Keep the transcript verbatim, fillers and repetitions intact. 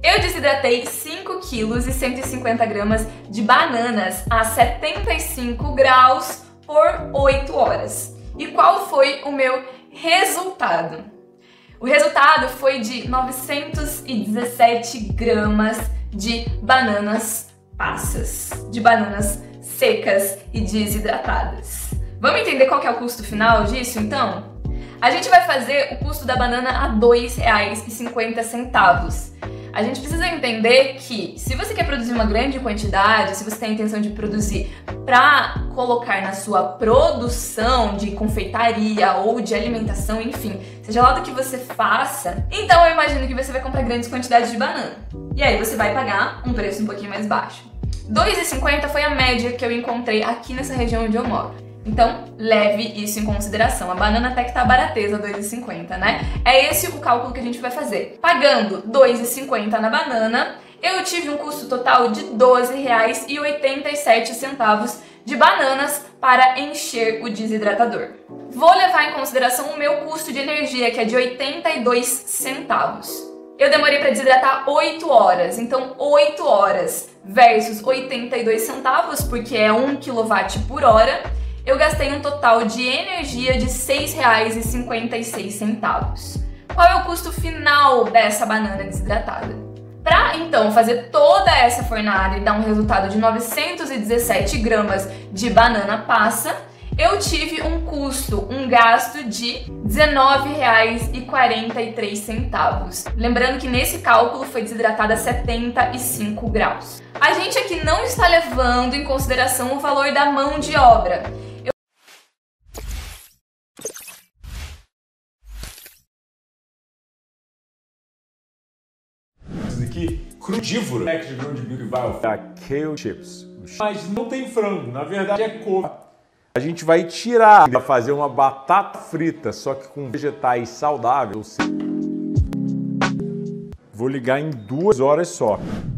Eu desidratei cinco quilos e cento e cinquenta gramas de bananas a setenta e cinco graus por oito horas. E qual foi o meu resultado? O resultado foi de novecentos e dezessete gramas de bananas passas, de bananas secas e desidratadas. Vamos entender qual que é o custo final disso, então? A gente vai fazer o custo da banana a dois reais e cinquenta centavos. A gente precisa entender que, se você quer produzir uma grande quantidade, se você tem a intenção de produzir para colocar na sua produção de confeitaria ou de alimentação, enfim, seja lá do que você faça, então eu imagino que você vai comprar grandes quantidades de banana. E aí você vai pagar um preço um pouquinho mais baixo. dois reais e cinquenta centavos foi a média que eu encontrei aqui nessa região onde eu moro. Então, leve isso em consideração. A banana até que tá barateza, dois reais e cinquenta centavos, né? É esse o cálculo que a gente vai fazer. Pagando dois reais e cinquenta centavos na banana, eu tive um custo total de doze reais e oitenta e sete centavos de bananas para encher o desidratador. Vou levar em consideração o meu custo de energia, que é de oitenta e dois centavos. Eu demorei para desidratar oito horas, então oito horas versus oitenta e dois centavos, porque é um quilowatt por hora, eu gastei um total de energia de seis reais e cinquenta e seis centavos. Qual é o custo final dessa banana desidratada? Para então fazer toda essa fornada e dar um resultado de novecentos e dezessete gramas de banana passa, eu tive um custo, um gasto de dezenove reais e quarenta e três centavos. Lembrando que nesse cálculo foi desidratada a setenta e cinco graus. A gente aqui não está levando em consideração o valor da mão de obra. Aqui, crudívoro, né, de grão de milho vai da kale chips. Mas não tem frango, na verdade é couve. A gente vai tirar para fazer uma batata frita, só que com vegetais saudáveis. Vou ligar em duas horas só.